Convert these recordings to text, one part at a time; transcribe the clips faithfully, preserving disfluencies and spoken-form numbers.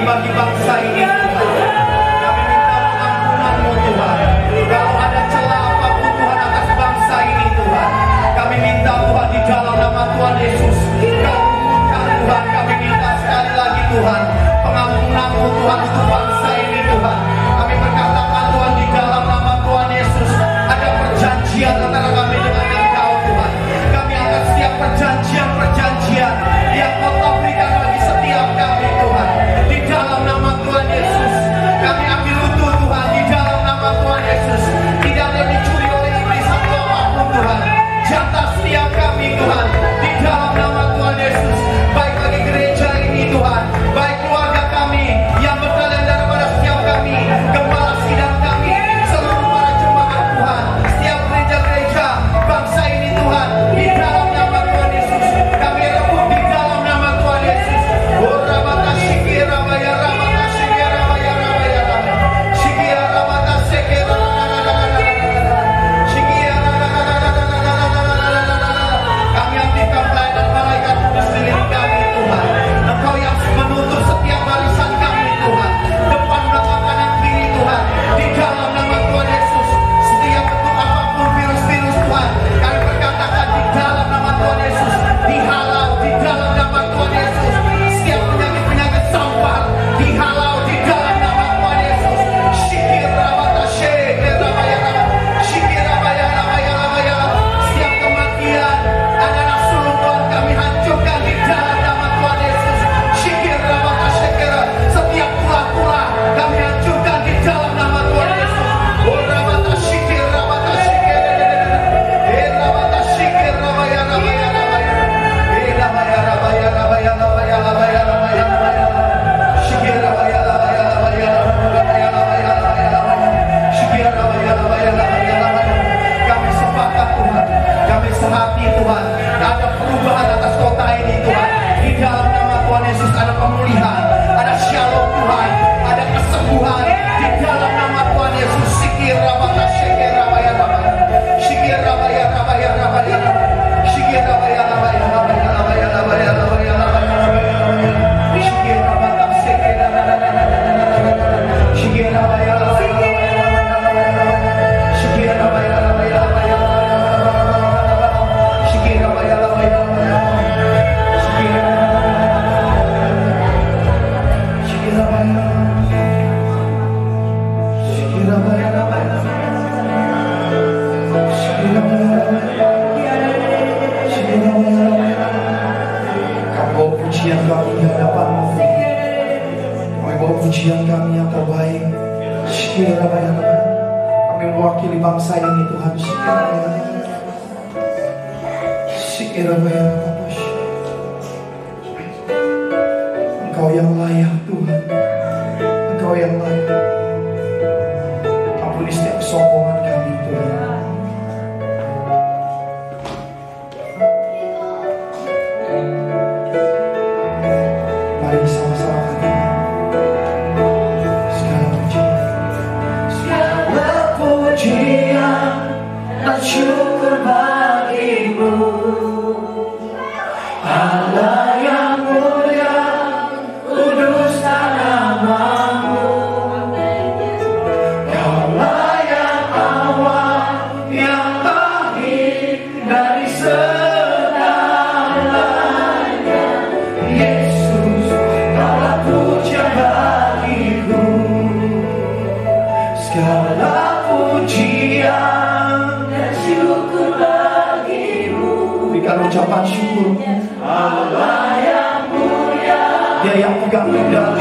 bagi bangsa ini Tuhan. Kami minta pengampunan-Mu Tuhan. Kalau ada celah apapun Tuhan atas bangsa ini Tuhan, kami minta Tuhan di dalam nama Tuhan Yesus, Kau bukan Tuhan. Kami minta sekali lagi Tuhan, pengampunan-Mu Tuhan untuk bangsa ini Tuhan. Kami berkatakan Tuhan di dalam nama Tuhan Yesus, ada perjanjian antara kami dengan Engkau Tuhan. Kami akan setiap perjanjian-perjanjian yang Kau telah berikan bagi setiap kami Tuhan. Di dalam nama Tuhan Yesus, kami ambil utuh Tuhan. Di dalam nama Tuhan Yesus, tidak ada yang dicuri oleh iblis atau apapun Tuhan. Jatah setiap kami Tuhan. Di dalam nama Tuhan Yesus, baik bagi gereja ini Tuhan, baik keluarga kami yang berkalian daripada setiap kami, gembala sidang kami, seluruh para jemaat Tuhan, setiap gereja-gereja bangsa ini Tuhan. Di dalam nama Tuhan Yesus, kami rebut di dalam nama Tuhan Yesus. Oh rabata shikira baya rabata shikira baya rabaya rabaya shikira rabata shikira kami aktifkan pelayanan malaikat kudus di diri kami Tuhan. Engkau yang menutup setiap barisan kami Tuhan, depan belakang kanan kiri Tuhan. Di dalam nama Tuhan Yesus, setiap bentuk apapun virus-virus Tuhan, kami berkatakan di dalam nama Tuhan Yesus, dihalau di dalam nama Tuhan Yesus. Setiap penyakit-penyakit sampar dihalau di dalam nama Tuhan Yesus. Shikira bata shikira baya shikira baya baya baya. Setiap kematian adalah sulung Tuhan, kami hancurkan di dalam nama Tuhan Yesus. Shikira bata shikira. Setiap tulah-tulah kami hancurkan di dalam nama Tuhan Yesus. Oh rabata shikira bata shikira. Eh rabata shikira baya baya baya. Eh rabaya rabaya rabaya rabaya rabaya rabaya rabaya. Shikira baya rabaya rabaya rabaya rabaya rabaya. Shikira baya rabaya rabaya rabaya. Kami sepakat Tuhan, kami sehati Tuhan, ada perubahan atas kota ini Tuhan. Di dalam nama Tuhan Yesus ada pemulihan, ada shalom Tuhan, ada kesembuhan. Di dalam nama Tuhan Yesus, shikira bata shikira baya rabaya. Shikira baya rabaya rabaya rabaya. Shikira baya rabaya rabaya rabaya rabaya rabaya rabaya. Shikira bata shikira shikira baya rabaya rabaya rabaya. Shikira baya rabaya rabaya rabaya. Shikira baya rabaya rabaya. Shikira shikira baya shikira baya rabaya. Shikira baya rabaya. Shikira baya rabaya. Kami bawa pujian kami di hadapan-Mu. Kami bawa pujian kami yang terbaik. Shikira baya rabaya. Kami mewakili bangsa ini Tuhan. Shikira baya rabaya. Shikira baya rabaya. Engkau yang layak Tuhan. Engkau yang layak. Ampuni setiap kesombongan kami Tuhan. Mari sama-sama kami. Segala pujian, segala pujian dan syukur bagi-Mu, Allah yang mulia, kudus nama-Mu. Kau layak awal yang lahir dari segalanya. Yesus, Kaulah pujian bagi-Ku. Segala pujian dan syukur bagi-Mu. Berikan ucapan syukur. Allah yang mulia, Dia yang pegang kendali.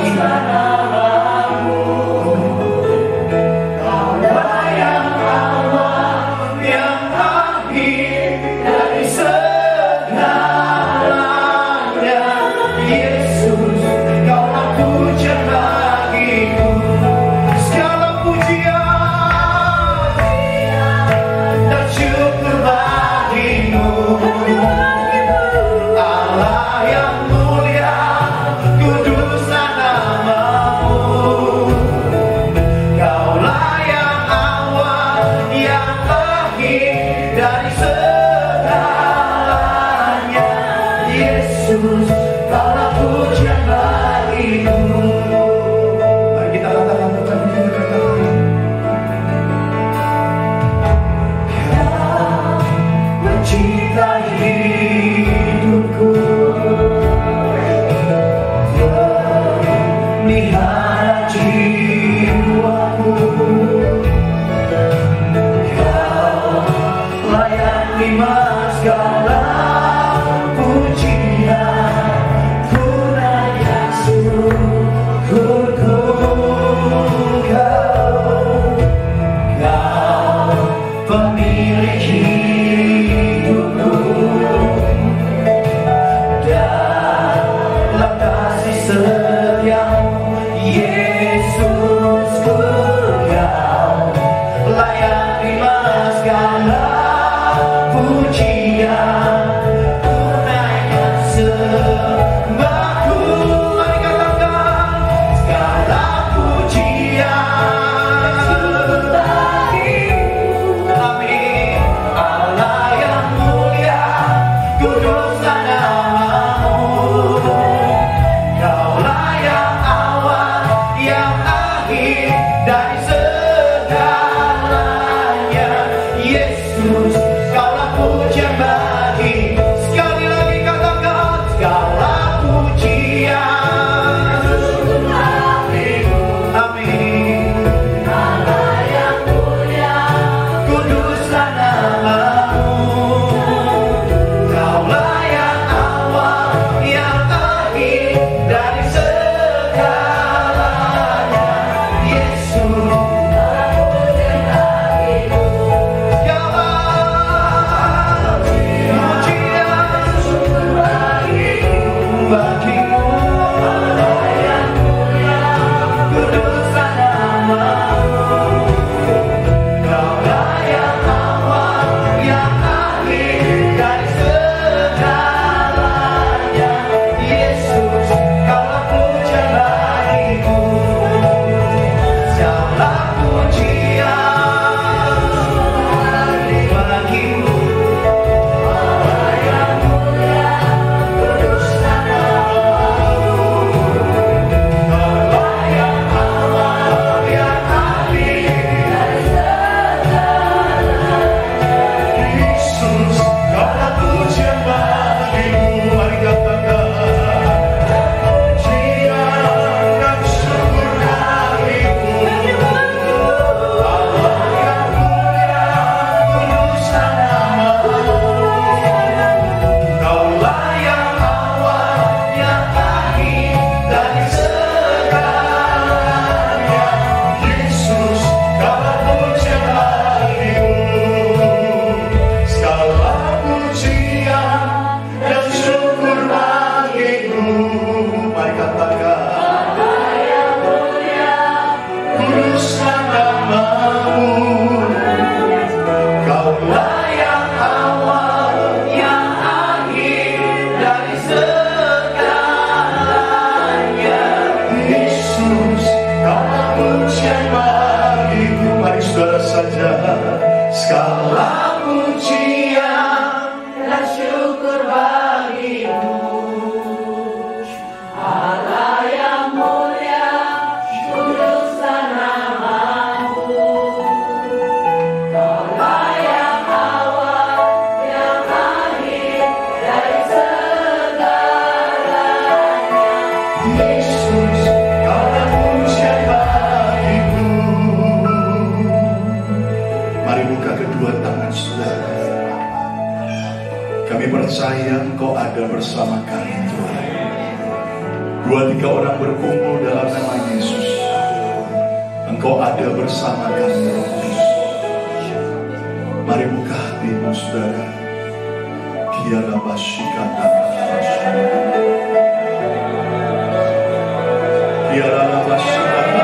Allah yang awal yang lahir dari segalanya. Yesus, Kaulah pujian bagi-Ku. Segala pujian dan syukur bagi-Mu. Allah yang mulia, kudus nama pelihara jiwaku. Kau layak terima segala pujian, kurang syukurku. Kau, Kau pemilik hidupku. Dalam kasih setiamu, Yesusku, Kau layak terima segala pujian, kurangkan sembahku. Mari katakan segala pujian bagimu. Amin. Allah yang mulia, kuduslah namamu. Kau layak awal yang akhir dari segalanya. Yesus, Kaulah pujian bagi. Sekali lagi katakan segala pujian. Amin. Allah yang mulia, kuduslah namamu. Kau layak awal yang akhir dari segalanya. Yesus, bagimu. Allah yang mulia, kuduslah namamu. Kau layak awal yang akhir dari segalanya. Yesus, Kaulah pujian bagiku. Segala pujian bagimu. Allah yang mulia, kuduslah namamu. Kau layak awal yang akhir dari segalanya. Yesus, Kaulah pujian bagimu. Mari katakan pujian dan syukur bagimu. Allah yang mulia, kuduslah namamu. Kau layak awal yang akhir dari segalanya. Yesus, Kaulah pujian bagimu. Segala pujian dan syukur bagimu. Mari katakan Allah yang mulia, kuduslah namamu. Kau layak awal yang akhir dari segalanya. Yesus, Kaulah pujian bagiku. Mari saudara saja, segala pujian dan syukur bagimu. Allah yang mulia, kuduslah namamu. Kau layak awal yang akhir dari segalanya. Yesus, Kaulah pujian bagiku. Mari buka kedua tangan saudara. Kami percaya Engkau ada bersama kami, Tuhan. Dua tiga orang berkumpul dalam nama Yesus, Engkau ada bersama kami, Roh Kudus. Mari buka hatimu saudara. Kiara basikata Kiara basikata.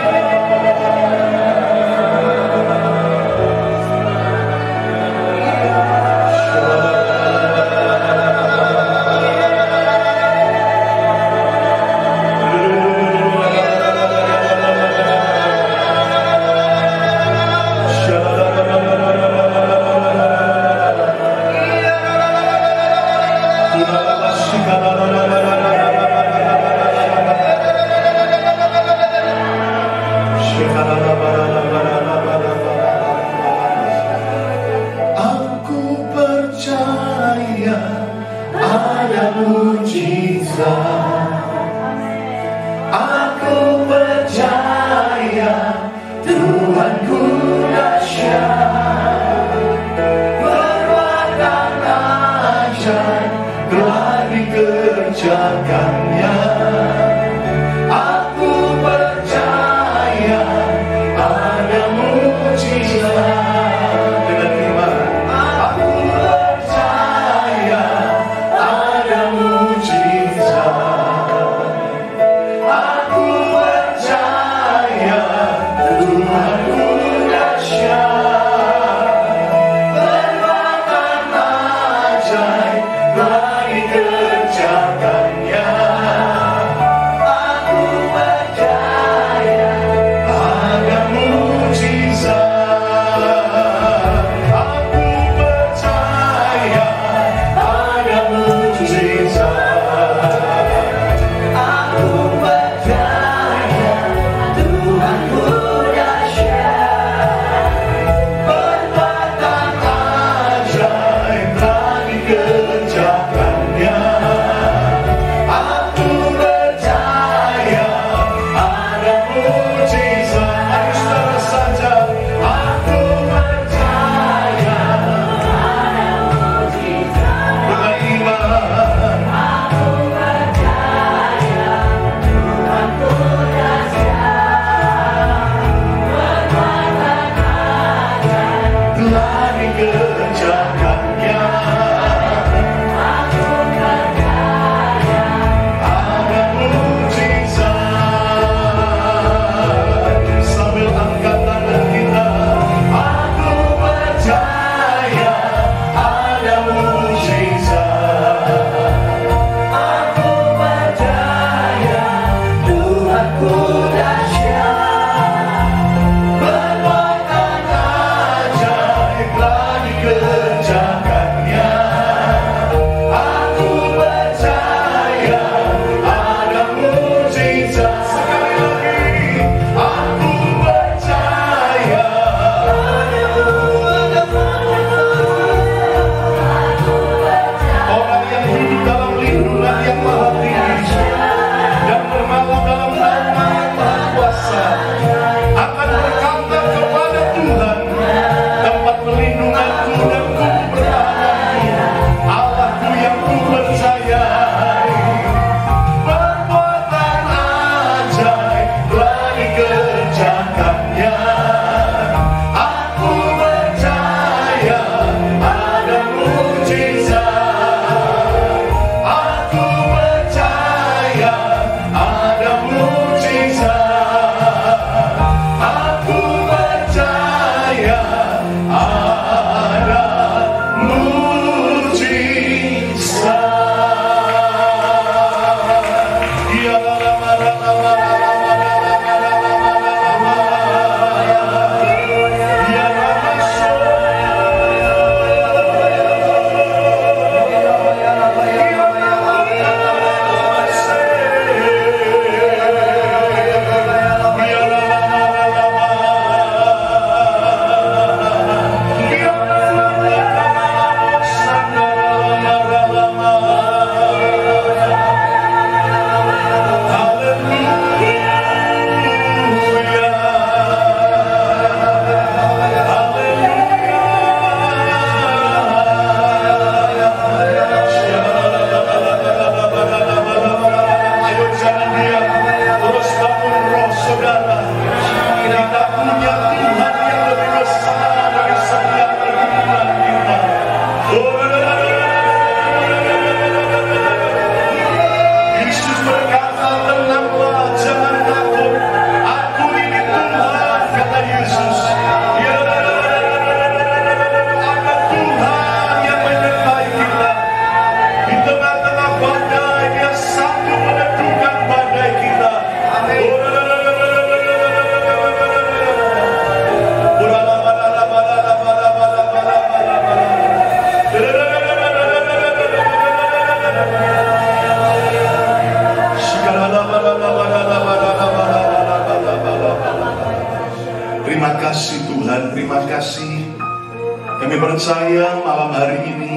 Terima kasih Tuhan, terima kasih. Kami percaya malam hari ini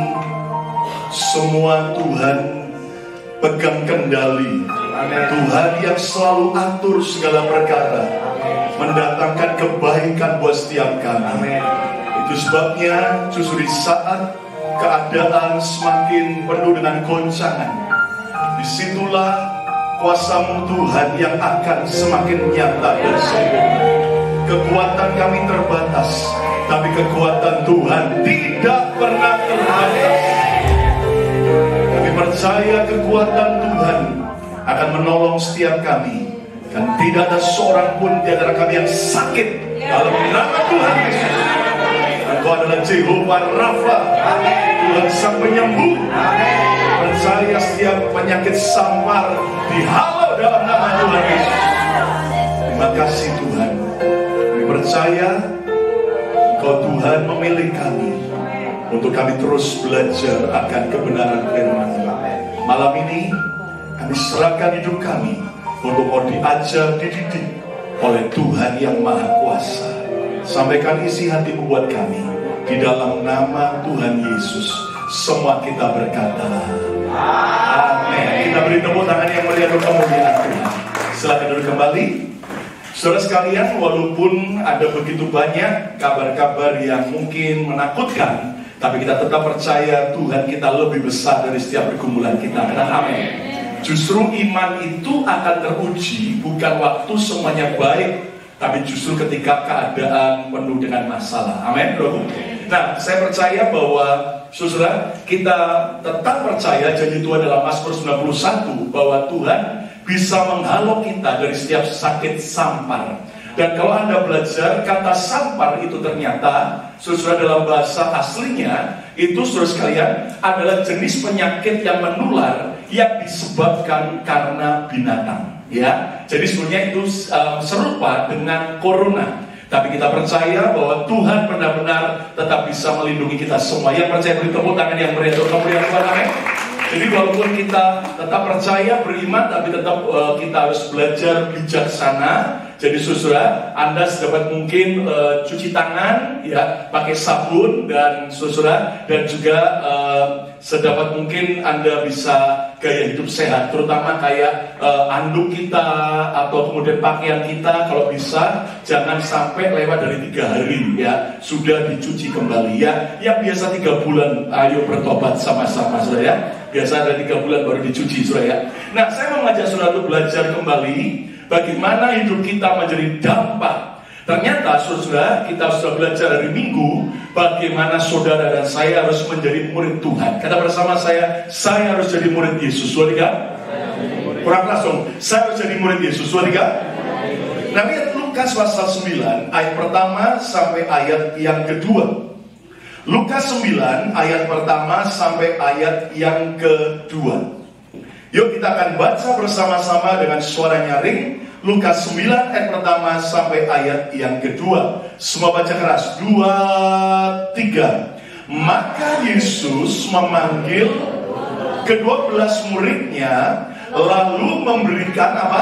semua Tuhan pegang kendali. Tuhan yang selalu atur segala perkara, mendatangkan kebaikan buat setiap kami. Itu sebabnya justru di saat keadaan semakin penuh dengan goncangan, disitulah kuasa-Mu Tuhan yang akan semakin nyata dan sempurna. Kekuatan kami terbatas, tapi kekuatan Tuhan tidak pernah terbatas. Kami percaya kekuatan Tuhan akan menolong setiap kami, dan tidak ada seorang pun di antara kami yang sakit dalam nama Tuhan Yesus. Engkau adalah Jehovah Rafa, Tuhan sang penyembuh. Percaya setiap penyakit sampar dihalau dalam nama Tuhan Yesus. Terima kasih Tuhan. Kami percaya Engkau Tuhan memilih kami untuk kami terus belajar akan kebenaran firman-Mu. Malam ini kami serahkan hidup kami untuk mau diajar, dididik oleh Tuhan yang Maha Kuasa. Sampaikan isi hati buat kami di dalam nama Tuhan Yesus. Semua kita berkata amin. Kita beri tepuk tangan yang meriah untuk kemuliaan Tuhan. Silakan duduk kembali. Saudara sekalian, walaupun ada begitu banyak kabar-kabar yang mungkin menakutkan, tapi kita tetap percaya Tuhan kita lebih besar dari setiap pergumulan kita. Katakan amin. Justru iman itu akan teruji bukan waktu semuanya baik, tapi justru ketika keadaan penuh dengan masalah. Amin, bro. Nah, saya percaya bahwa saudara, kita tetap percaya janji Tuhan dalam Mazmur sembilan puluh satu bahwa Tuhan bisa menghalau kita dari setiap sakit sampar. Dan kalau Anda belajar kata sampar itu ternyata saudara dalam bahasa aslinya itu saudara sekalian adalah jenis penyakit yang menular yang disebabkan karena binatang. Ya, jadi sebenarnya itu um, serupa dengan corona. Tapi kita percaya bahwa Tuhan benar-benar tetap bisa melindungi kita semua. Yang percaya beri tepuk tangan yang meriah untuk kemuliaan Tuhan. Amin. Jadi walaupun kita tetap percaya, beriman, tapi tetap uh, kita harus belajar bijaksana. Jadi saudara, Anda sedapat mungkin uh, cuci tangan, ya, pakai sabun dan saudara, dan juga uh, sedapat mungkin Anda bisa gaya hidup sehat, terutama kayak uh, anduk kita atau kemudian pakaian kita, kalau bisa jangan sampai lewat dari tiga hari, ya, sudah dicuci kembali, ya. Yang biasa tiga bulan, ayo bertobat sama-sama, saudara, ya. Biasa ada tiga bulan baru dicuci, saudara, ya. Nah, saya mau mengajak saudara untuk belajar kembali bagaimana hidup kita menjadi dampak. Ternyata saudara, kita sudah belajar hari Minggu bagaimana saudara dan saya harus menjadi murid Tuhan. Kata bersama saya, saya harus jadi murid Yesus. Suara kurang langsung, saya harus jadi murid Yesus. Suara Nah, lihat Lukas pasal sembilan ayat pertama sampai ayat yang kedua. Lukas sembilan ayat pertama sampai ayat yang kedua. Yuk kita akan baca bersama-sama dengan suara nyaring. Lukas sembilan ayat pertama sampai ayat yang kedua. Semua baca keras. Dua, tiga. Maka Yesus memanggil kedua belas muridnya, lalu memberikan apa?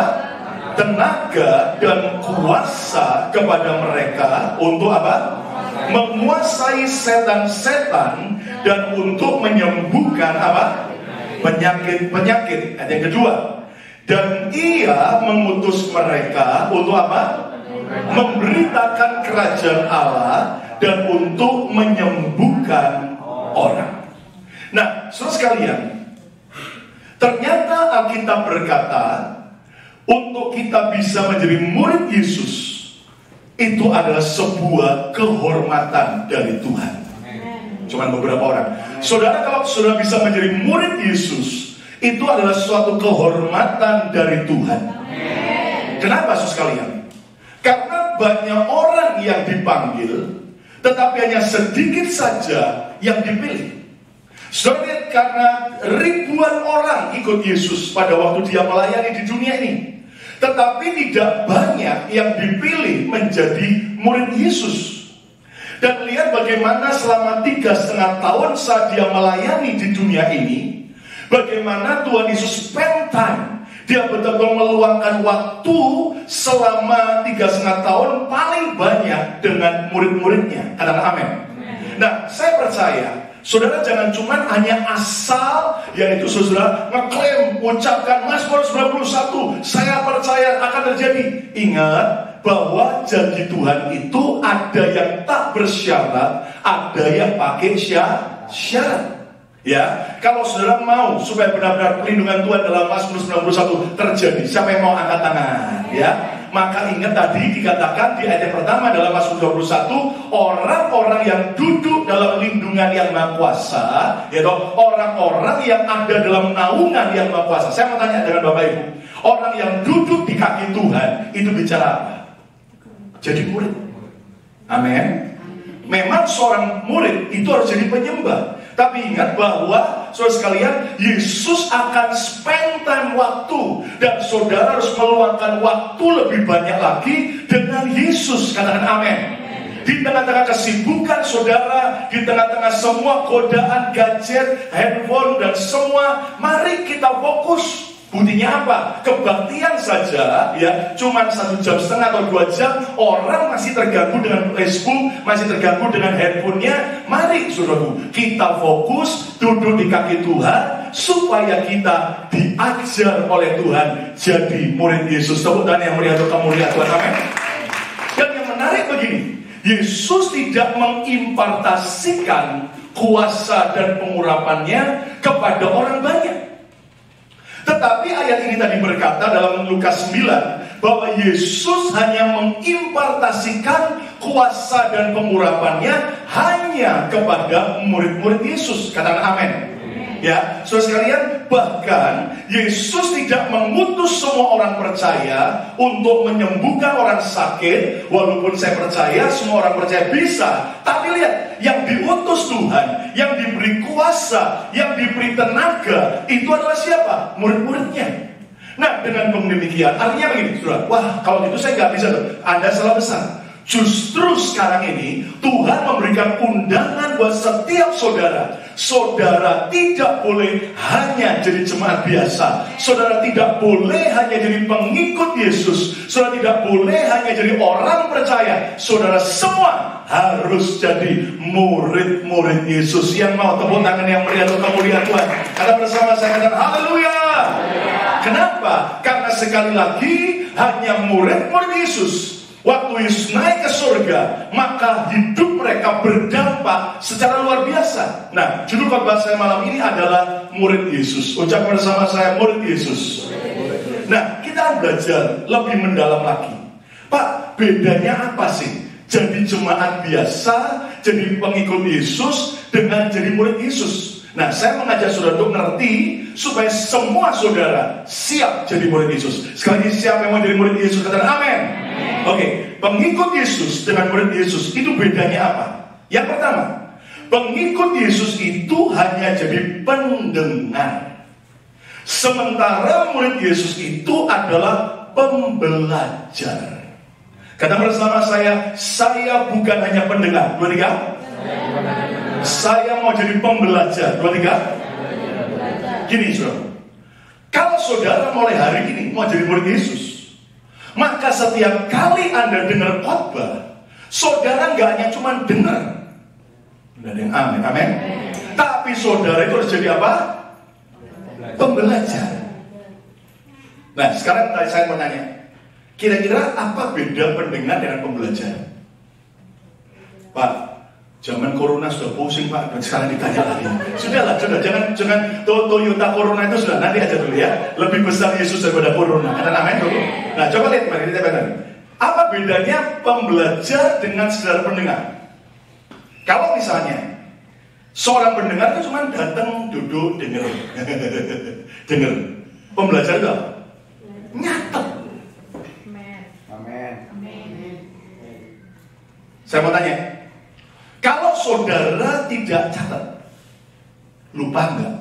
Tenaga dan kuasa kepada mereka untuk apa? Menguasai setan-setan dan untuk menyembuhkan apa? Penyakit-penyakit. Ayat yang kedua. Dan ia mengutus mereka untuk apa? Memberitakan kerajaan Allah dan untuk menyembuhkan orang. Nah, saudara sekalian, ternyata Alkitab berkata, untuk kita bisa menjadi murid Yesus, itu adalah sebuah kehormatan dari Tuhan. Cuman beberapa orang. Saudara, kalau saudara bisa menjadi murid Yesus, itu adalah suatu kehormatan dari Tuhan. Kenapa, saudara sekalian? Karena banyak orang yang dipanggil, tetapi hanya sedikit saja yang dipilih. Saudara lihat, karena ribuan orang ikut Yesus pada waktu dia melayani di dunia ini, tetapi tidak banyak yang dipilih menjadi murid Yesus. Dan lihat bagaimana selama tiga setengah tahun saat dia melayani di dunia ini, bagaimana Tuhan Yesus spend time Dia betul-betul meluangkan waktu selama tiga setengah tahun paling banyak dengan murid-muridnya. Katakan amin. Nah, saya percaya saudara jangan cuma hanya asal, yaitu saudara ngeklaim, ucapkan Mazmur sembilan puluh satu, saya percaya akan terjadi. Ingat bahwa janji Tuhan itu ada yang tak bersyarat, ada yang pakai syarat. Ya, kalau saudara mau supaya benar-benar perlindungan Tuhan dalam Mazmur sembilan puluh satu terjadi, siapa yang mau angkat tangan? Ya, maka ingat tadi dikatakan di ayat yang pertama dalam Mazmur dua puluh satu, orang-orang yang duduk dalam lindungan yang Maha Kuasa, yaitu orang-orang yang ada dalam naungan yang Maha Kuasa. Saya mau tanya dengan Bapak Ibu, orang yang duduk di kaki Tuhan itu bicara apa? Jadi murid. Amin. Memang seorang murid itu harus jadi penyembah. Tapi ingat bahwa saudara sekalian, Yesus akan spend time waktu, dan saudara harus meluangkan waktu lebih banyak lagi dengan Yesus. Katakan amin. Di tengah-tengah kesibukan saudara, di tengah-tengah semua godaan gadget, handphone dan semua, mari kita fokus. Buktinya apa? Kebaktian saja ya, cuma satu jam setengah atau dua jam, orang masih terganggu dengan Facebook, masih terganggu dengan handphonenya. Mari saudaraku, kita fokus duduk di kaki Tuhan, supaya kita diajar oleh Tuhan jadi murid Yesus. Tepuk tangan yang meriah untuk kemuliaan Tuhan. Amin. Dan yang menarik begini, Yesus tidak mengimpartasikan kuasa dan pengurapannya kepada orang banyak. Tetapi ayat ini tadi berkata dalam Lukas sembilan bahwa Yesus hanya mengimpartasikan kuasa dan pengurapannya hanya kepada murid-murid Yesus. Katakan amin. Ya, saudara sekalian, bahkan Yesus tidak mengutus semua orang percaya untuk menyembuhkan orang sakit. Walaupun saya percaya semua orang percaya bisa, tapi lihat, yang diutus Tuhan, yang diberi kuasa, yang diberi tenaga, itu adalah siapa? Murid-muridnya. Nah, dengan demikian, artinya begini, saudara. Wah, kalau gitu saya nggak bisa tuh. Anda salah besar. Justru sekarang ini Tuhan memberikan undangan buat setiap saudara. Saudara tidak boleh hanya jadi jemaat biasa. Saudara tidak boleh hanya jadi pengikut Yesus. Saudara tidak boleh hanya jadi orang percaya. Saudara semua harus jadi murid-murid Yesus. Yang mau tepuk tangan yang meriah untuk kemuliaan Tuhan. Karena bersama saya katakan haleluya. Kenapa? Karena sekali lagi hanya murid-murid Yesus. Waktu Yesus naik ke surga, maka hidup mereka berdampak secara luar biasa. Nah, judul khotbah saya malam ini adalah murid Yesus. Ucapkan bersama saya, murid Yesus. Nah, kita akan belajar lebih mendalam lagi. Pak, bedanya apa sih jadi jemaat biasa, jadi pengikut Yesus, dengan jadi murid Yesus? Nah, saya mengajak saudara untuk ngerti supaya semua saudara siap jadi murid Yesus. Sekali lagi, siapa yang mau jadi murid Yesus? Katakan amin. Oke, okay. Pengikut Yesus dengan murid Yesus itu bedanya apa? Yang pertama, pengikut Yesus itu hanya jadi pendengar, sementara murid Yesus itu adalah pembelajar. Kata bersama saya, saya bukan hanya pendengar. Dua tiga. Saya mau jadi pembelajar. Dua tiga. Gini saudara, kalau saudara mulai hari ini mau jadi murid Yesus, maka setiap kali Anda dengar khotbah, saudara nggak hanya cuma dengar. Ada yang amin, amin. Tapi saudara itu harus jadi apa? Pembelajar. Nah, sekarang saya mau tanya, kira-kira apa beda pendengar dengan pembelajar? Pak, zaman corona sudah pusing Pak, dan sekarang ditanya lagi. Sudahlah, sudah jangan jangan Toyota Corona itu sudah nanti aja dulu ya. Lebih besar Yesus daripada Corona. Kata amin dulu. Nah, coba lihat mari kita baca. Apa bedanya pembelajar dengan saudara pendengar? Kalau misalnya seorang pendengar itu cuma datang, duduk, dengar, dengar. Pembelajar itu apa? Nyatet. Amin. Saya mau tanya, kalau saudara tidak catat, lupa enggak?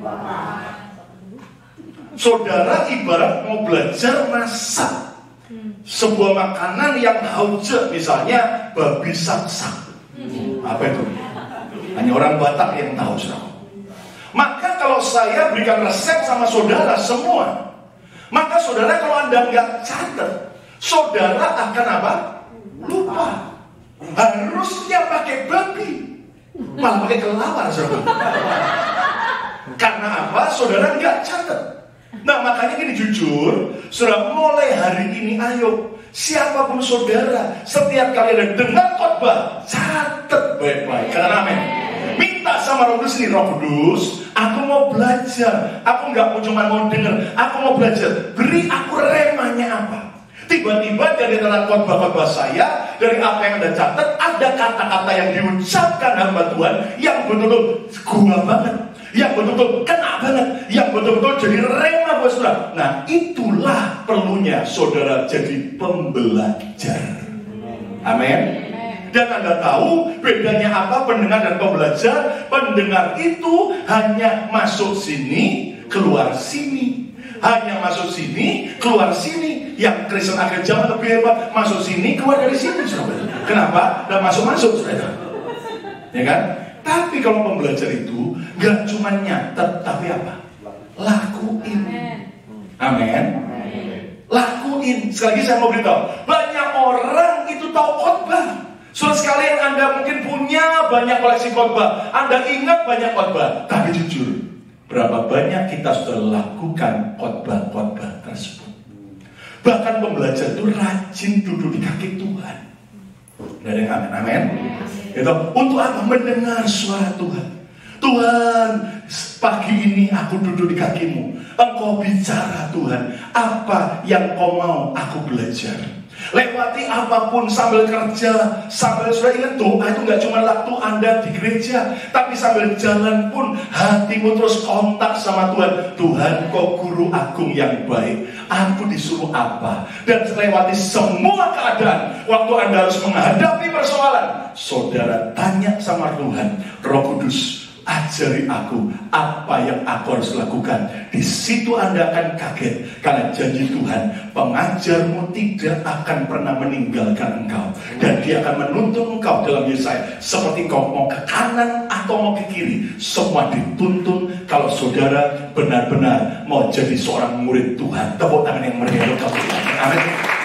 Saudara ibarat mau belajar masak sebuah makanan yang haujat, misalnya babi saksak. Apa itu? Hanya orang Batak yang tahu, saudara. Maka kalau saya berikan resep sama saudara semua, Maka saudara kalau Anda nggak catat, saudara akan apa? Lupa. Harusnya pakai babi, malah pakai kelawar, saudara. Karena apa? Saudara nggak catat. Nah makanya gini, jujur, saudara, mulai hari ini ayo, siapapun saudara, setiap kali ada dengar khotbah, catat baik-baik. Karena amin. Minta sama Roh Kudus ini, Roh Kudus, aku mau belajar. Aku nggak mau cuma mau dengar, aku mau belajar. Beri aku remanya apa? Tiba-tiba dari antara khotbah-khotbah saya, dari apa yang Anda catat, ada kata-kata yang diucapkan hamba Tuhan yang betul-betul gua banget, yang betul-betul kena banget, yang betul-betul jadi rema buat saudara. Nah itulah perlunya saudara jadi pembelajar. Amin. Dan Anda tahu bedanya apa pendengar dan pembelajar? Pendengar itu hanya masuk sini, keluar sini. Hanya masuk sini, keluar sini. Yang Kristen akhir zaman lebih hebat, masuk sini, keluar dari sini, saudara. Kenapa? Dan masuk-masuk, saudara. Ya kan? Tapi kalau pembelajar itu gak cuma nyatet, tapi apa? Lakuin. Amin. Lakuin. Sekali lagi saya mau beritahu, banyak orang itu tahu khotbah. Saudara sekalian, Anda mungkin punya banyak koleksi khotbah, Anda ingat banyak khotbah, tapi jujur, berapa banyak kita sudah lakukan khotbah-khotbah tersebut? Bahkan pembelajar itu rajin duduk di kaki Tuhan. Dari amin, amin. Itu untuk apa? Mendengar suara Tuhan. Tuhan, pagi ini aku duduk di kakimu. Engkau bicara Tuhan, apa yang kau mau aku belajar. Lewati apapun, sambil kerja, sambil sudah ingat doa itu gak cuma waktu Anda di gereja, tapi sambil jalan pun hatimu terus kontak sama Tuhan. Tuhan, kau guru agung yang baik, aku disuruh apa? Dan lewati semua keadaan, waktu Anda harus menghadapi persoalan, saudara tanya sama Tuhan, Roh Kudus, ajari aku apa yang aku harus lakukan. Di situ Anda akan kaget, karena janji Tuhan, pengajarmu tidak akan pernah meninggalkan engkau, dan dia akan menuntun engkau dalam Yesaya. Seperti kau mau ke kanan atau mau ke kiri, semua dituntun kalau saudara benar-benar mau jadi seorang murid Tuhan. Tepuk tangan yang meriah untuk Tuhan. Amin.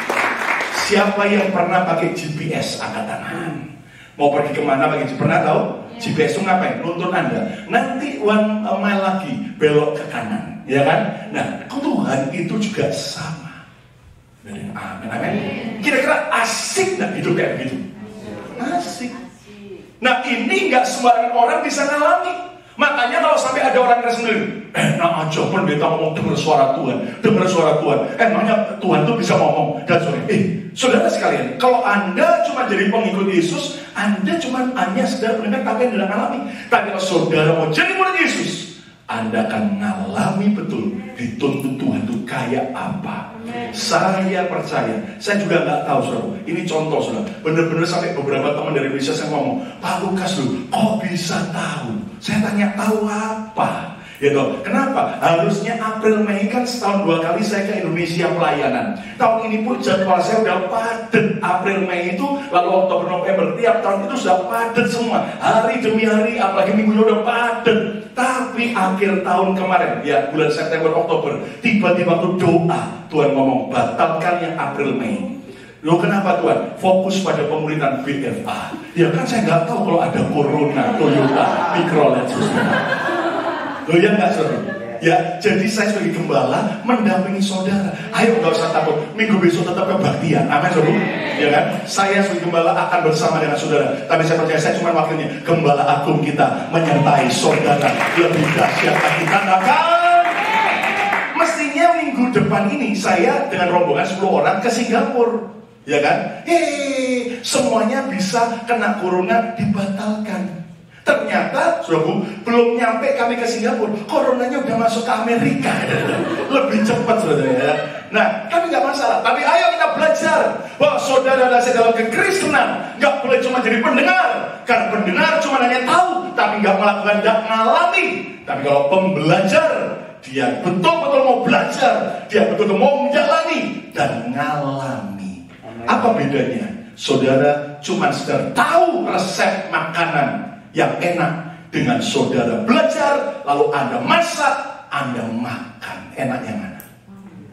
Siapa yang pernah pakai G P S angkat tangan? Mau pergi kemana pakai G P S? Pernah tahu? G P S itu ngapain? Nuntun Anda. Nanti one mile lagi belok ke kanan, ya kan? Nah, Tuhan itu juga sama. Amin, amin. Kira-kira asik nggak hidup kayak begitu? Asik. Nah, ini nggak sembarang orang bisa ngalami. Makanya kalau sampai ada orang Kristen sendiri, enak aja pendeta ngomong dengar suara Tuhan, dengar suara Tuhan. Emangnya Tuhan tuh bisa ngomong dan sorry. Eh, saudara sekalian, kalau Anda cuma jadi pengikut Yesus, Anda cuma hanya sedang mendengar tapi tidak mengalami. Tapi kalau saudara mau jadi murid Yesus, Anda akan mengalami betul dituntut Tuhan itu kayak apa. Saya percaya, saya juga nggak tahu saudara. Ini contoh saudara, benar-benar sampai beberapa teman dari Indonesia saya ngomong, Pak Lukas lu, kok bisa tahu? Saya tanya, tahu apa? Gitu. Kenapa? Harusnya April Mei kan setahun dua kali saya ke Indonesia pelayanan. Tahun ini pun jadwal saya udah padat. April Mei itu, lalu Oktober November, tiap tahun itu sudah padat semua. Hari demi hari, apalagi minggunya udah padat. Tapi akhir tahun kemarin, ya bulan September Oktober, tiba-tiba waktu doa Tuhan ngomong batalkan yang April Mei. Loh kenapa Tuhan? Fokus pada pemuridan B F A. Ya kan saya nggak tahu kalau ada Corona, Toyota, Mikrolet. Loh ya nggak saudara? Ya, jadi saya sebagai gembala mendampingi saudara. Ayo nggak usah takut, minggu besok tetap kebaktian. Amin saudara? Ya kan? Saya sebagai gembala akan bersama dengan saudara. Tapi saya percaya saya cuma wakilnya. Gembala agung kita menyertai saudara lebih dahsyat lagi. Tandangkan. Mestinya minggu depan ini saya dengan rombongan sepuluh orang ke Singapura. Ya kan? Hei, semuanya bisa kena corona dibatalkan. Ternyata, saudaraku, belum nyampe kami ke Singapura, coronanya udah masuk ke Amerika. Lebih cepat, saudara ya. Nah, kami nggak masalah. Tapi ayo kita belajar bahwa saudara dan saya dalam kekristenan nggak boleh cuma jadi pendengar. Karena pendengar cuma hanya tahu, tapi nggak melakukan, nggak ngalami. Tapi kalau pembelajar, dia betul-betul mau belajar, dia betul-betul mau menjalani dan ngalami. Apa bedanya? Saudara cuma sekedar tahu resep makanan yang enak dengan saudara belajar, lalu Anda masak, Anda makan. Enak yang mana?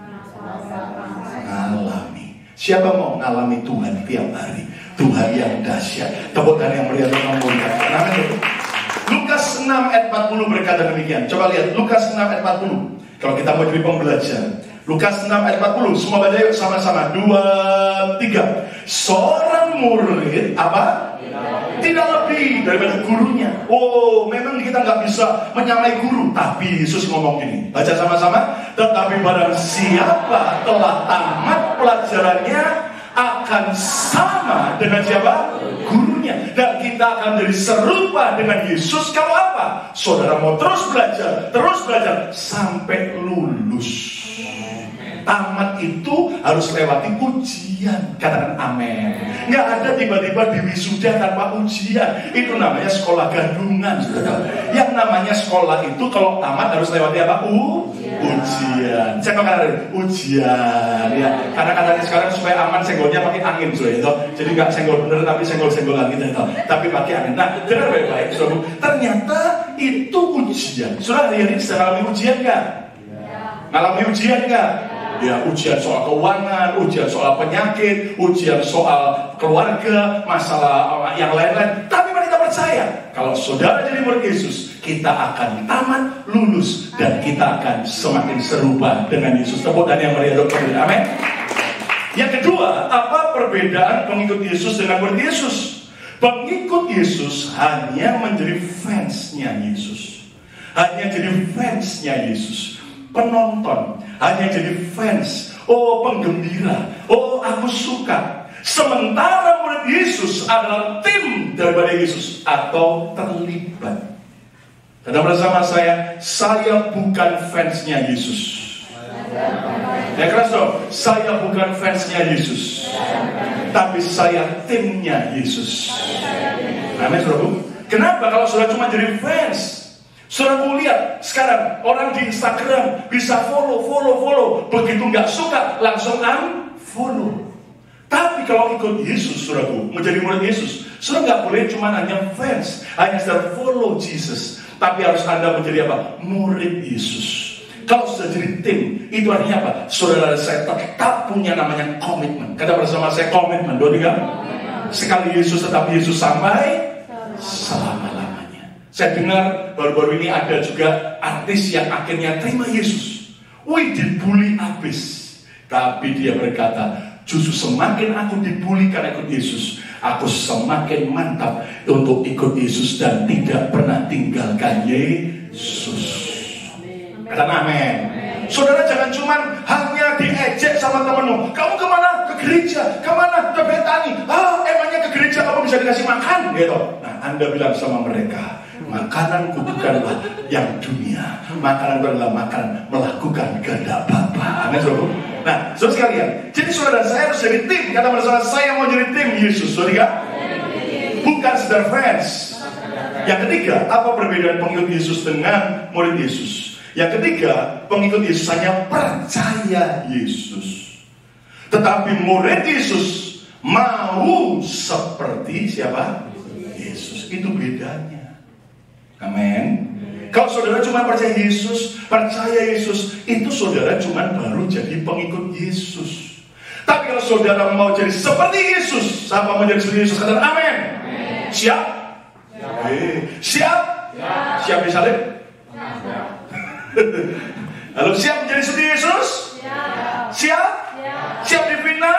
Ngalami. Siapa mau ngalami Tuhan tiap hari? Tuhan yang dahsyat. Tepuk tangan yang meriah dan memuliakan. Amin. Lukas enam ayat empat puluh berkata demikian. Coba lihat Lukas enam ayat empat puluh. Kalau kita mau jadi pembelajar, Lukas enam ayat empat puluh. Semua baca yuk sama-sama. Dua, tiga. Seorang murid apa? Tidak lebih daripada gurunya. Oh, memang kita nggak bisa menyamai guru. Tapi Yesus ngomong gini. Baca sama-sama. Tetapi barang siapa telah tamat pelajarannya akan sama dengan siapa? Gurunya. Dan kita akan jadi serupa dengan Yesus. Kalau apa? Saudara mau terus belajar, terus belajar sampai lulus. Tamat itu harus lewati ujian. Katakan amin. Nggak ada tiba-tiba di wisuda tanpa ujian. Itu namanya sekolah gandungan. Yang namanya sekolah itu kalau tamat harus lewati apa? U? Ujian. Saya katakan ujian. Ya. Karena katanya sekarang supaya aman senggolnya pakai angin, so, itu. Jadi nggak senggol bener tapi senggol-senggolan gitu. Itu. Tapi pakai angin. Nah, dengar baik-baik, so. Ternyata itu ujian. Sudah hari ini sedang mengalami ujian nggak? Ngalami ujian nggak? Ya, ujian soal keuangan, ujian soal penyakit, ujian soal keluarga, masalah yang lain-lain. Tapi mari kita percaya, kalau saudara jadi murid Yesus, kita akan tamat, lulus, dan kita akan semakin serupa dengan Yesus. Tepuk tangan yang meriah untuk kita. Amin. Yang kedua, apa perbedaan pengikut Yesus dengan murid Yesus? Pengikut Yesus hanya menjadi fansnya Yesus, hanya jadi fansnya Yesus. Penonton, hanya jadi fans. Oh, penggembira. Oh, aku suka. Sementara murid Yesus adalah tim daripada Yesus atau terlibat. Kata bersama saya, saya bukan fansnya Yesus. Ya keras dong, saya bukan fansnya Yesus, tapi saya timnya Yesus. Amin, saudara. Kenapa kalau sudah cuma jadi fans? Saudara mau lihat sekarang orang di Instagram bisa follow, follow, follow. Begitu nggak suka langsung unfollow. Tapi kalau ikut Yesus, saudaraku, menjadi murid Yesus, saudara nggak boleh cuma hanya fans, hanya sekedar follow Jesus. Tapi harus Anda menjadi apa? Murid Yesus. Kalau sudah jadi tim, itu artinya apa? Saudara saya tetap punya namanya komitmen. Kata bersama saya komitmen, dua tiga. Sekali Yesus tetap Yesus sampai selama-lamanya. Saya dengar baru-baru ini ada juga artis yang akhirnya terima Yesus. Wih, dibully habis. Tapi dia berkata, justru semakin aku dibully karena ikut Yesus, aku semakin mantap untuk ikut Yesus dan tidak pernah tinggalkan Yesus. Kata amin. Saudara jangan cuma hanya diejek sama temenmu. Kamu kemana? Ke gereja. Kemana? Ke Betani. Ah, emangnya ke gereja kamu bisa dikasih makan? Gitu. Nah, Anda bilang sama mereka, makananku bukanlah yang dunia. Makanan adalah makanan melakukan kehendak Bapa. Amin, saudara. Nah, saudara sekalian, jadi saudara dan saya harus jadi tim. Kata bersama saya mau jadi tim Yesus, saudara. Bukan sekedar fans. Yang ketiga, apa perbedaan pengikut Yesus dengan murid Yesus? Yang ketiga, pengikut Yesus hanya percaya Yesus. Tetapi murid Yesus mau seperti siapa? Yesus. Itu bedanya. Amin. Kalau saudara cuma percaya Yesus, percaya Yesus, itu saudara cuma baru jadi pengikut Yesus. Tapi kalau saudara mau jadi seperti Yesus, siapa mau jadi seperti Yesus? Katakan amin. Siap? Eh, siap? Siap disalib? Lalu siap menjadi seperti Yesus? Siap. Siap? Siap difitnah?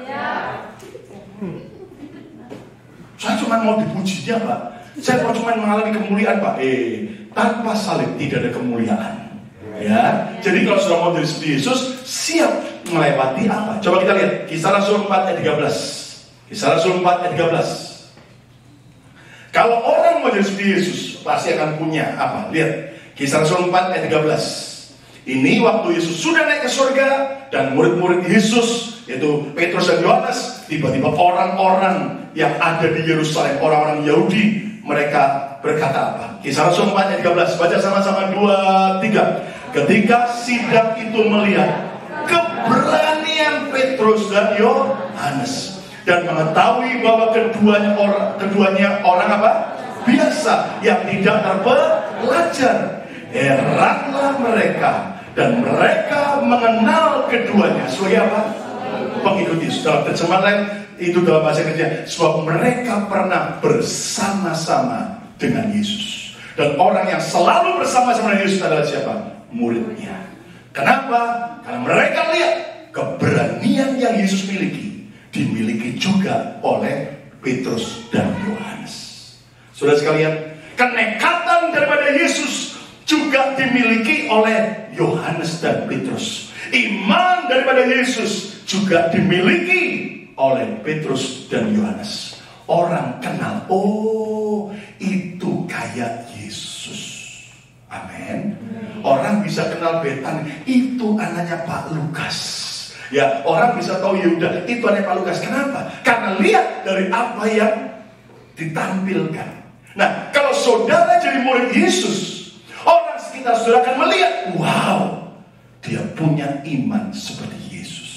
Saya cuma mau dipujinya, Pak. Saya mau cuma mengalami kemuliaan, Pak. Eh, tanpa salib tidak ada kemuliaan. Ya. Jadi kalau sudah mau jadi seperti Yesus, siap melewati apa? Coba kita lihat Kisah Rasul empat ayat tiga belas. Kisah Rasul empat ayat tiga belas. Kalau orang mau jadi seperti Yesus, pasti akan punya apa? Lihat Kisah Rasul empat ayat tiga belas. Ini waktu Yesus sudah naik ke surga dan murid-murid Yesus, yaitu Petrus dan Yohanes, tiba-tiba orang-orang yang ada di Yerusalem, orang-orang Yahudi, mereka berkata apa? Kisah Rasul empat ayat tiga belas. Baca sama-sama dua tiga. Ketika sidang itu melihat keberanian Petrus dan Yohanes dan mengetahui bahwa keduanya orang keduanya orang apa? Biasa yang tidak terpelajar. Heranlah mereka Dan mereka mengenal keduanya sebagai apa? Pengikut Yesus. Dalam terjemahan lain itu dalam bahasa Inggrisnya, sebab mereka pernah bersama-sama dengan Yesus. Dan orang yang selalu bersama-sama dengan Yesus adalah siapa? Muridnya. Kenapa? Karena mereka lihat keberanian yang Yesus miliki dimiliki juga oleh Petrus dan Yohanes. Saudara sekalian, kenekatan daripada Yesus juga dimiliki oleh Yohanes dan Petrus. Iman daripada Yesus juga dimiliki oleh Petrus dan Yohanes. Orang kenal, oh itu kayak Yesus. Amin. Orang bisa kenal Betan, itu anaknya Pak Lukas. Ya, orang bisa tahu Yehuda, itu anaknya Pak Lukas. Kenapa? Karena lihat dari apa yang ditampilkan. Nah, kalau saudara jadi murid Yesus, orang sekitar saudara akan melihat, wow, dia punya iman seperti Yesus.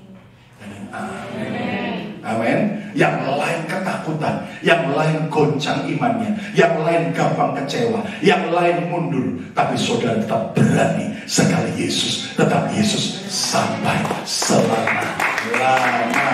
Amin. Amin. Yang lain ketakutan, yang lain goncang imannya, yang lain gampang kecewa, yang lain mundur. Tapi saudara tetap berani sekali Yesus, tetap Yesus sampai selama-lamanya.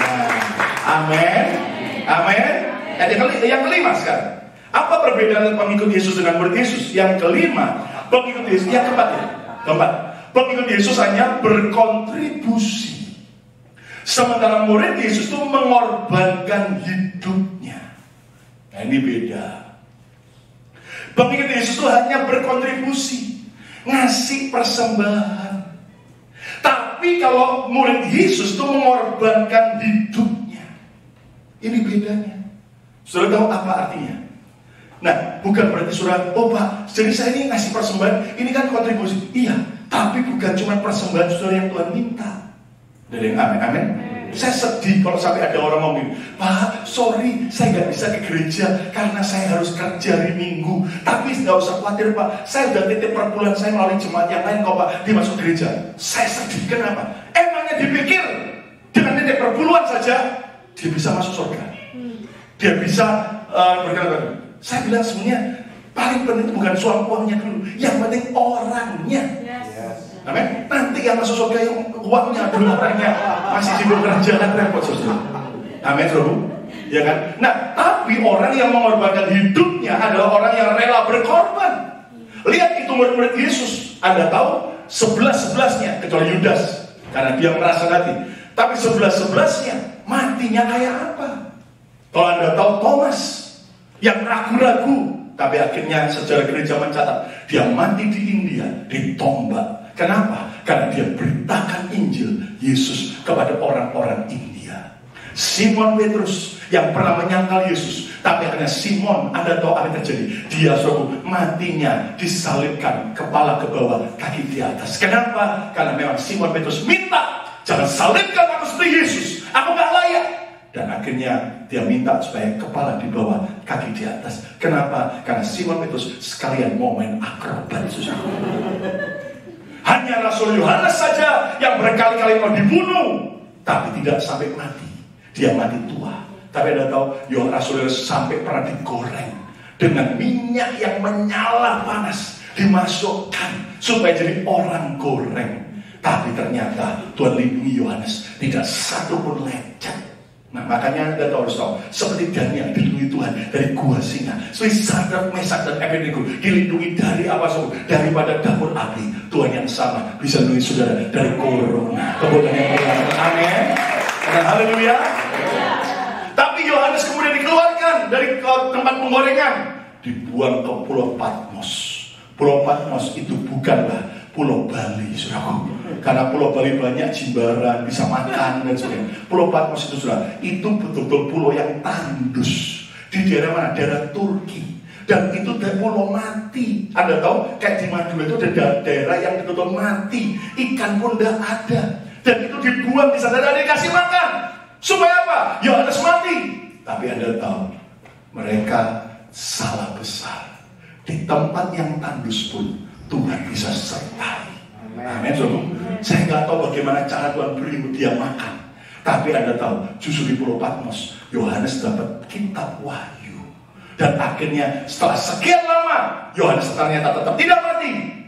Amin. Amin. Yang kelima sekarang, apa perbedaan pengikut Yesus dengan murid Yesus? Yang kelima, pengikut Yesus. Yang keempat ya, keempat, pengikut Yesus hanya berkontribusi. Sementara murid Yesus itu mengorbankan hidupnya. Nah ini beda. Pengikut Yesus itu hanya berkontribusi, ngasih persembahan. Tapi kalau murid Yesus itu mengorbankan hidupnya. Ini bedanya. Saudara tahu apa artinya? Nah, bukan berarti saudara, oh Pak, jadi saya ini ngasih persembahan, ini kan kontribusi. Iya, tapi bukan cuma persembahan saudara yang Tuhan minta. Dari yang amin, amin. Saya sedih kalau sampai ada orang ngomong, Pak, sorry, saya nggak bisa ke gereja karena saya harus kerja hari Minggu. Tapi nggak usah khawatir Pak, saya udah titip per bulan saya melalui jemaat yang lain kok Pak, dia masuk gereja. Saya sedih, kenapa? Emangnya dipikir dengan titip per bulan saja dia bisa masuk surga? Dia bisa uh, berkata, saya bilang sebenarnya paling penting bukan soal uangnya dulu, yang penting orangnya. Yes. Amin. Nanti yang masuk surga yang uangnya dulu, orangnya masih sibuk kerja kan repot saudara. Amin, saudara. Ya kan? Nah, tapi orang yang mengorbankan hidupnya adalah orang yang rela berkorban. Lihat itu murid-murid Yesus. Anda tahu sebelas-sebelasnya kecuali Yudas karena dia merasa mati. Tapi sebelas-sebelasnya matinya kayak apa? Kalau Anda tahu Thomas yang ragu-ragu, tapi akhirnya sejarah gereja mencatat dia mati di India, ditombak. Kenapa? Karena dia beritakan Injil Yesus kepada orang-orang India. Simon Petrus yang pernah menyangkal Yesus, tapi akhirnya Simon, Anda tahu apa yang terjadi? Dia suruh matinya disalibkan, kepala ke bawah, kaki di atas. Kenapa? Karena memang Simon Petrus minta, jangan salibkan aku seperti Yesus, aku gak layak. Dan akhirnya dia minta supaya kepala di bawah, kaki di atas. Kenapa? Karena Simon Petrus sekalian mau main akrobat. Hanya Rasul Yohanes saja yang berkali-kali mau dibunuh, tapi tidak sampai mati. Dia mati tua. Tapi Anda tahu, Rasul Yohanes sampai pernah digoreng dengan minyak yang menyala panas, dimasukkan supaya jadi orang goreng. Tapi ternyata Tuhan lindungi Yohanes, tidak satu pun lecet. Nah makanya Anda tahu, harus tahu, seperti Daniel dilindungi Tuhan dari gua singa, seperti Sadrak, Mesak dan Abednego dilindungi dari apa saja, daripada dapur api. Tuhan yang sama bisa lindungi saudara dari corona. Kemudian yang berlaku, amin. Dan haleluya. Tapi Yohanes kemudian dikeluarkan dari tempat penggorengan, dibuang ke Pulau Patmos. Pulau Patmos itu bukanlah Pulau Bali, saudaraku. Karena Pulau Bali banyak jimbaran, bisa makan dan sebagainya. Pulau Patmos itu saudara, itu betul-betul pulau yang tandus. Di daerah mana? Daerah Turki. Dan itu daerah pulau mati. Anda tahu, kayak di Madura itu ada daerah yang betul-betul mati. Ikan pun tidak ada. Dan itu dibuang di sana, dan dikasih makan. Supaya apa? Yohanes mati. Tapi Anda tahu, mereka salah besar. Di tempat yang tandus pun Tuhan bisa sertai. Amin. Saya nggak tahu bagaimana cara Tuhan beri dia makan. Tapi Anda tahu, justru di Pulau Patmos, Yohanes dapat kitab Wahyu. Dan akhirnya setelah sekian lama, Yohanes ternyata tetap tidak mati.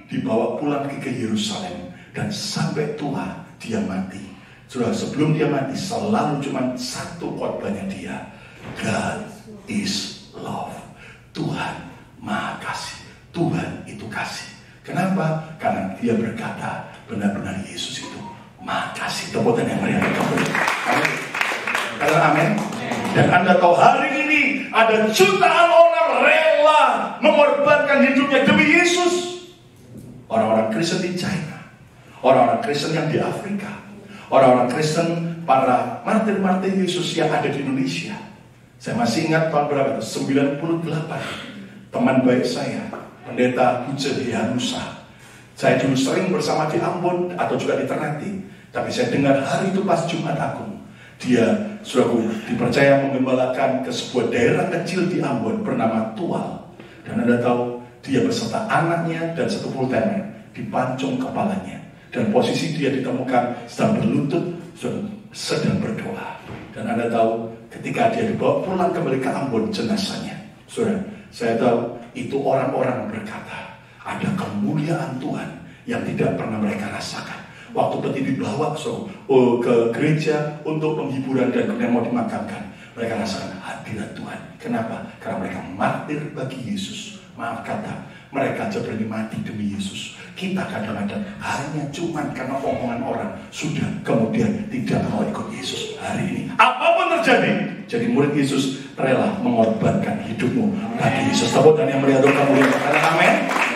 dibawa pulang ke Yerusalem, dan sampai tua dia mati. Saudara, sebelum dia mati selalu cuma satu khotbahnya dia, God is love. Tuhan Maha Kasih. Tuhan itu kasih. Kenapa? Karena dia berkata benar-benar Yesus itu Maha Kasih. Tepuk tangan yang meriah. Amin. Katakan amin. Dan Anda tahu hari ini ada jutaan orang rela mengorbankan hidupnya demi Yesus. Orang-orang Kristen di China, orang-orang Kristen yang di Afrika, orang-orang Kristen, para martir-martir Yesus yang ada di Indonesia. Saya masih ingat tahun berapa itu? sembilan puluh delapan. Teman baik saya, Pendeta Hujan Hanusa. Saya dulu sering bersama di Ambon atau juga di Ternate. Tapi saya dengar hari itu pas Jumat Agung, dia suraku dipercaya menggembalakan ke sebuah daerah kecil di Ambon bernama Tual. Dan Anda tahu, dia beserta anaknya dan satu full timer dipancung kepalanya. Dan posisi dia ditemukan sedang berlutut, sedang berdoa. Dan Anda tahu, ketika dia dibawa pulang kembali ke Ambon jenazahnya, saudara, saya tahu itu orang-orang berkata, ada kemuliaan Tuhan yang tidak pernah mereka rasakan. Waktu peti dibawa so, oh, ke gereja untuk penghiburan dan kemudian mau dimakamkan, mereka rasakan hadirat Tuhan. Kenapa? Karena mereka martir bagi Yesus. Maaf kata, mereka aja berani mati demi Yesus. Kita kadang-kadang hanya cuman karena omongan orang sudah kemudian tidak mau ikut Yesus hari ini. Apapun terjadi, jadi murid Yesus rela mengorbankan hidupmu bagi Yesus. Tepuk tangan yang meriah untuk kamu. Katakan amin.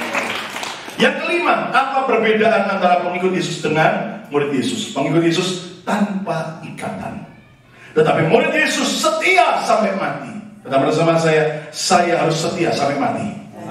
Yang kelima, apa perbedaan antara pengikut Yesus dengan murid Yesus? Pengikut Yesus tanpa ikatan, tetapi murid Yesus setia sampai mati. Kata bersama saya, saya harus setia sampai mati.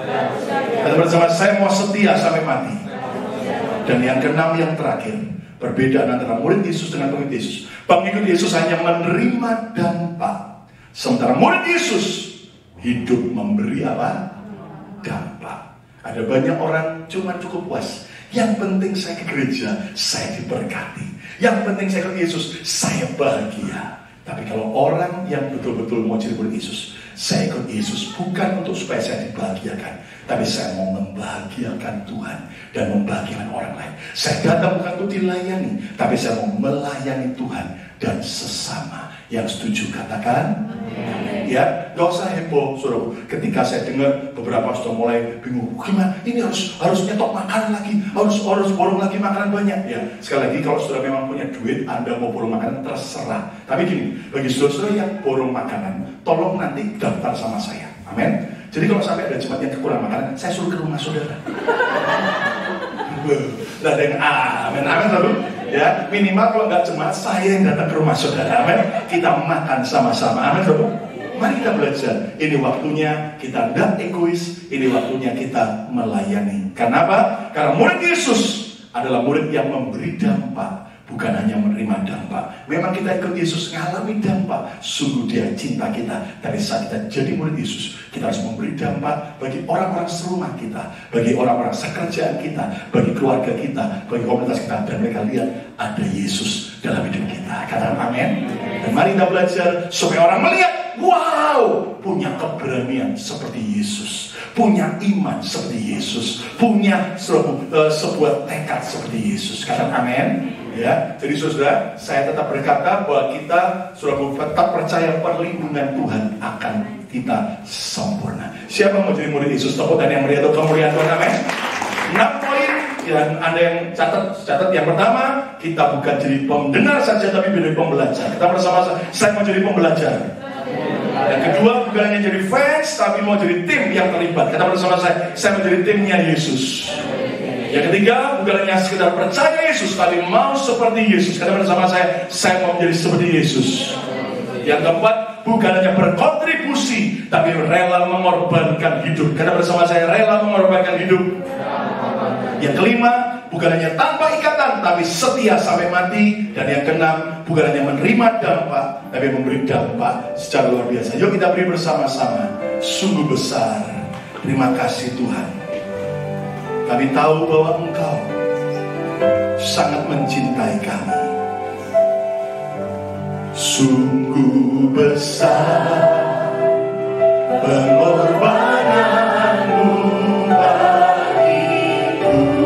Kata bersama saya, mau setia sampai mati. Dan yang keenam, yang terakhir, perbedaan antara murid Yesus dengan pengikut Yesus. Pengikut Yesus hanya menerima dampak, sementara murid Yesus hidup memberi apa? Dampak. Ada banyak orang cuma cukup puas. Yang penting saya ke gereja, saya diberkati. Yang penting saya ke Yesus, saya bahagia. Tapi kalau orang yang betul-betul mau jadi murid Yesus, saya ikut Yesus bukan untuk supaya saya dibahagiakan, tapi saya mau membahagiakan Tuhan dan membahagiakan orang lain. Saya datang bukan untuk dilayani, tapi saya mau melayani Tuhan dan sesama. Yang setuju katakan amin. Ya, gak usah heboh, saudara. Ketika saya dengar beberapa sudah mulai bingung, gimana? Ini harus harus nyetok makanan lagi, harus harus borong lagi makanan banyak. Ya, sekali lagi kalau saudara memang punya duit, Anda mau borong makanan terserah. Tapi gini, bagi saudara yang borong makanan, tolong nanti daftar sama saya. Amin. Jadi kalau sampai ada jemaat yang kekurangan makanan, saya suruh ke rumah saudara. Lah ada yang amin, amin lalu. Ya, minimal kalau nggak jemaat, saya yang datang ke rumah saudara. Amin. Kita makan sama-sama. Amin, saudara. Mari kita belajar. Ini waktunya kita tidak egois. Ini waktunya kita melayani. Karena apa? Karena murid Yesus adalah murid yang memberi dampak, bukan hanya menerima dampak. Memang kita ikut Yesus ngalami dampak. Sungguh dia cinta kita. Tapi saat kita jadi murid Yesus, kita harus memberi dampak bagi orang-orang serumah kita, bagi orang-orang sekerjaan kita, bagi keluarga kita, bagi komunitas kita. Dan mereka lihat ada Yesus dalam hidup kita. Katakan amin. Dan mari kita belajar supaya orang melihat, wow, punya keberanian seperti Yesus, punya iman seperti Yesus, punya sebuah, uh, sebuah tekad seperti Yesus. Katakan amin. Ya, jadi saudara, saya tetap berkata bahwa kita sudah tetap percaya perlindungan Tuhan akan kita sempurna. Siapa mau jadi murid Yesus? Tepuk tangan yang meriah untuk kemuliaan Tuhan. Amin. enam poin dan Anda yang catat, catat yang pertama, kita bukan jadi pendengar saja tapi menjadi pembelajar. Kita bersama-sama, saya mau jadi pembelajar. Yang kedua, bukan hanya jadi fans tapi mau jadi tim yang terlibat. Kita bersama saya, saya mau jadi timnya Yesus. Yang ketiga, bukan hanya sekedar percaya Yesus, tapi mau seperti Yesus. Kata bersama saya, saya mau menjadi seperti Yesus. Yang keempat, bukan hanya berkontribusi, tapi rela mengorbankan hidup. Kata bersama saya, rela mengorbankan hidup. Yang kelima, bukan hanya tanpa ikatan, tapi setia sampai mati. Dan yang keenam, bukan hanya menerima dampak, tapi memberi dampak secara luar biasa. Yuk kita beri bersama-sama. Sungguh besar. Terima kasih Tuhan. Kami tahu bahwa Engkau sangat mencintai kami. Sungguh besar pengorbananmu bagiku.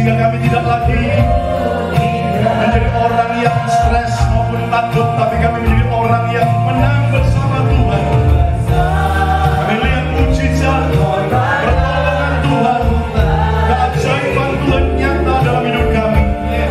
sehingga kami tidak lagi menjadi orang yang stres maupun takut, tapi kami menjadi orang yang menang bersama Tuhan. Kami lihat mujizat, pertolongan Tuhan, keajaiban Tuhan nyata dalam hidup kami.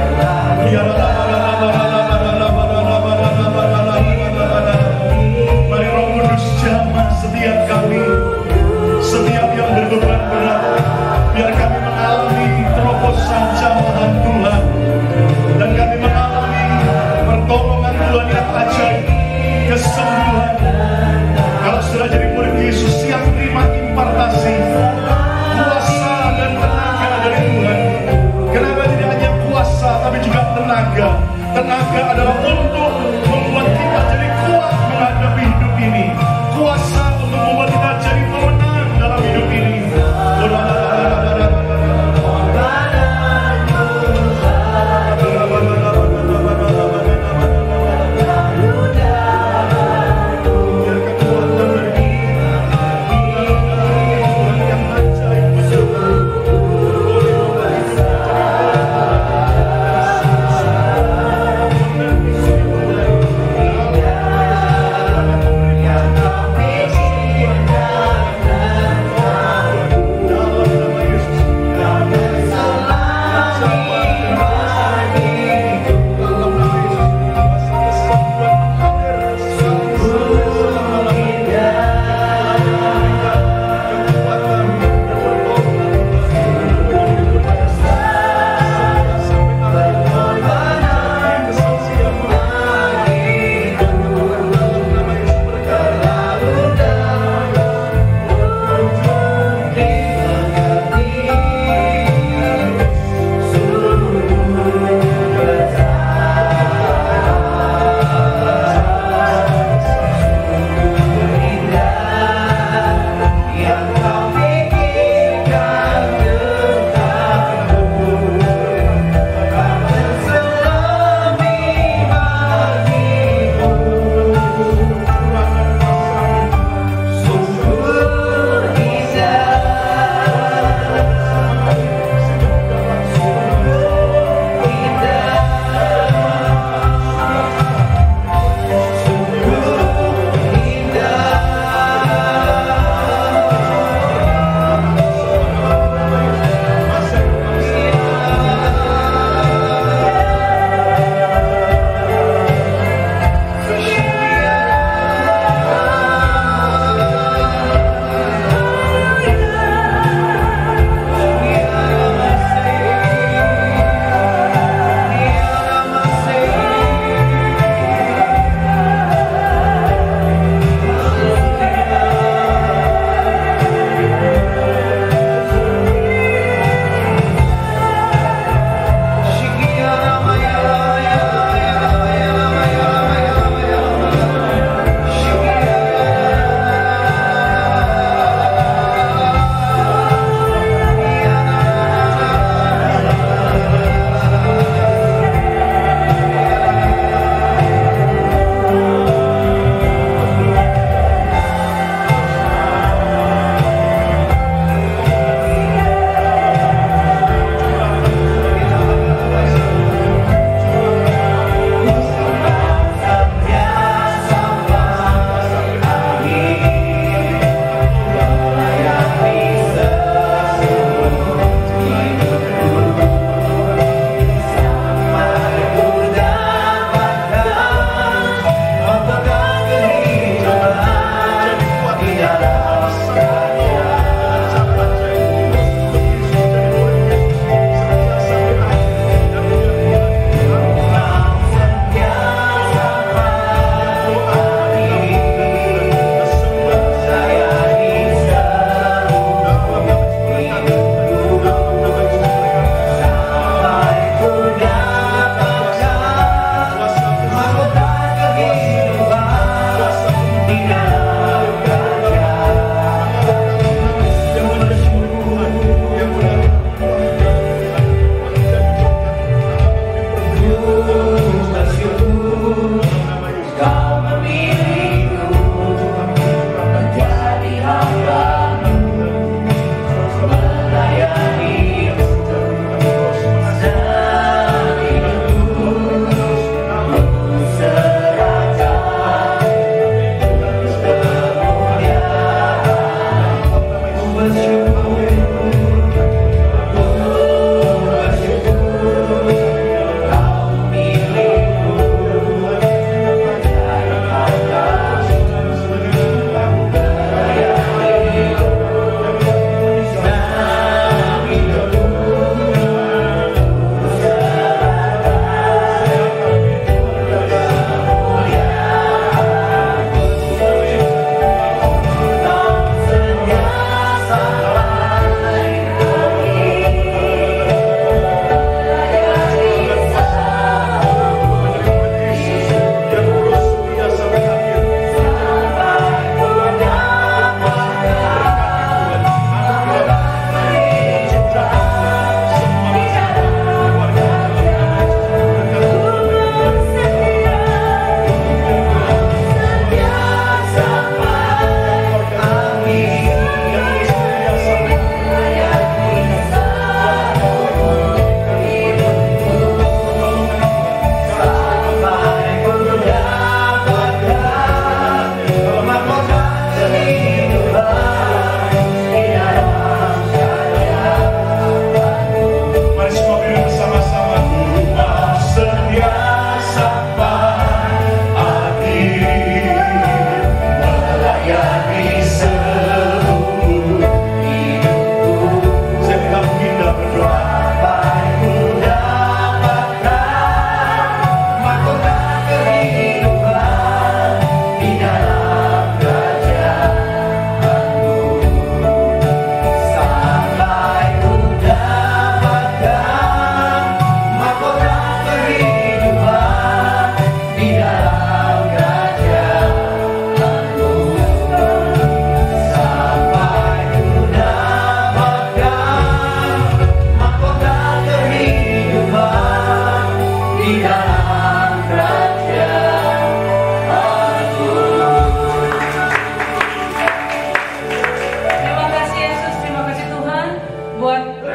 Mari Roh Kudus jamah setiap kami, setiap yang berbeban berat, biar kami mengalami terobosan jamahan Tuhan, dan kami mengalami pertolongan Tuhan yang ajaib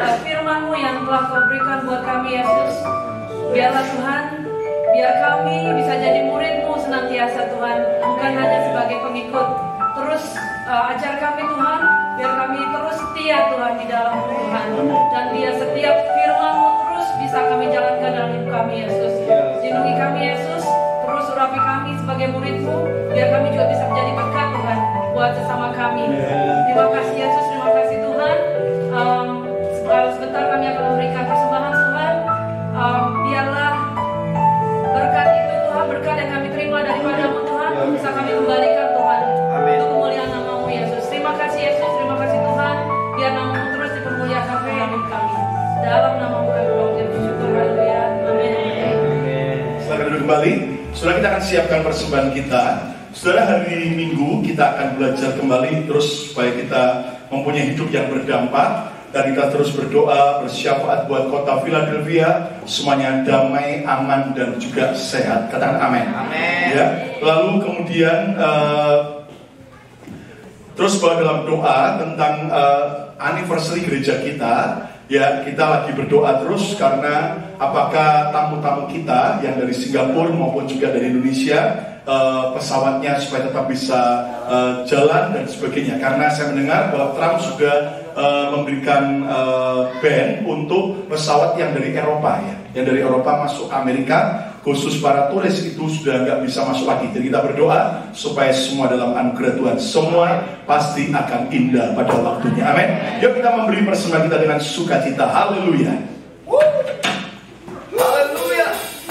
uh, firman-Mu yang telah Kau berikan buat kami, Yesus. Biarlah Tuhan, biar kami bisa jadi murid-Mu senantiasa Tuhan, bukan hanya sebagai pengikut. Terus uh, ajar kami Tuhan, biar kami terus setia Tuhan di dalam Tuhan. Dan biar setiap firman-Mu terus bisa kami jalankan dalam hidup kami, Yesus. Lindungi kami, Yesus. Terus urapi kami sebagai murid-Mu, biar kami juga bisa menjadi berkat Tuhan buat sesama kami. Terima kasih Yesus, terima kasih Tuhan. Um, sebentar kami akan memberikan persembahan Tuhan. Um, biarlah berkat itu Tuhan, berkat yang kami terima daripada-Mu Tuhan, bisa kami kembalikan Tuhan. Untuk kemuliaan nama-Mu Yesus. Terima kasih Yesus, terima kasih Tuhan. Biar nama-Mu terus dipermuliakan dalam hidup kami. Dalam nama-Mu kami berdoa bersyukur. Haleluya. Amin. Silakan duduk kembali. Saudara, kita akan siapkan persembahan kita. Saudara, hari Minggu kita akan belajar kembali terus supaya kita mempunyai hidup yang berdampak. Dan kita terus berdoa, bersyafaat buat kota Philadelphia, semuanya damai, aman, dan juga sehat. Katakan amin. Amin. Ya. Lalu kemudian uh, terus bahwa dalam doa tentang uh, anniversary gereja kita, ya kita lagi berdoa terus karena apakah tamu-tamu kita yang dari Singapura maupun juga dari Indonesia uh, pesawatnya supaya tetap bisa uh, jalan dan sebagainya. Karena saya mendengar bahwa Trump juga Uh, memberikan uh, ban untuk pesawat yang dari Eropa ya, yang dari Eropa masuk ke Amerika, khusus para turis itu sudah nggak bisa masuk lagi. Jadi kita berdoa supaya semua dalam anugerah Tuhan, semua pasti akan indah pada waktunya. Amin. Yuk kita memberi persembahan kita dengan sukacita. Haleluya. Haleluya.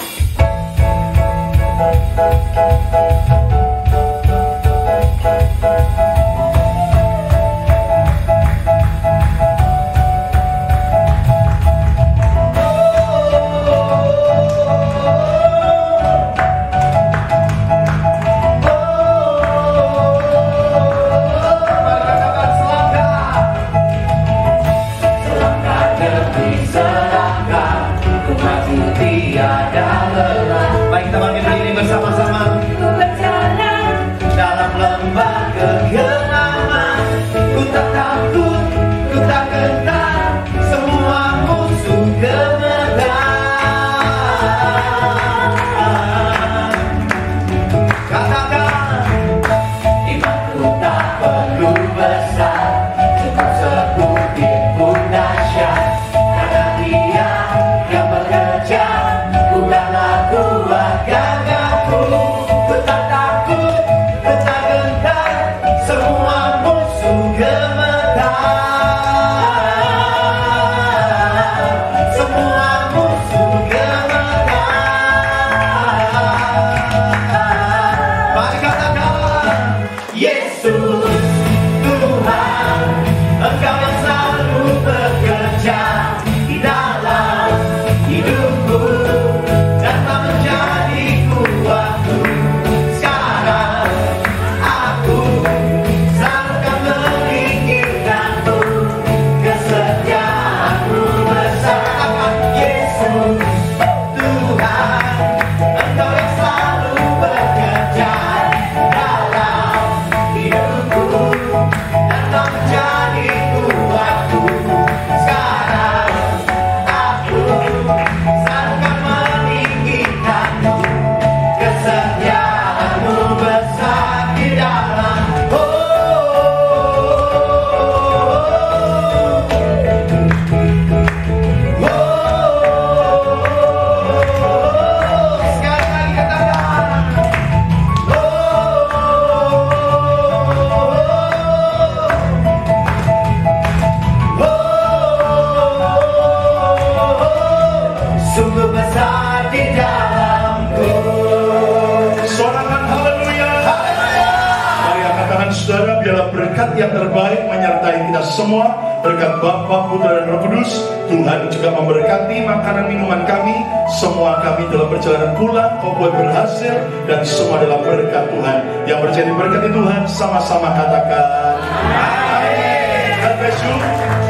Yang terbaik menyertai kita semua, berkat Bapa, Putra, dan Roh Kudus. Tuhan juga memberkati makanan minuman kami, semua kami dalam perjalanan pulang membuat berhasil, dan semua dalam berkat Tuhan. Yang percaya diberkati Tuhan, sama-sama katakan amin. God bless you.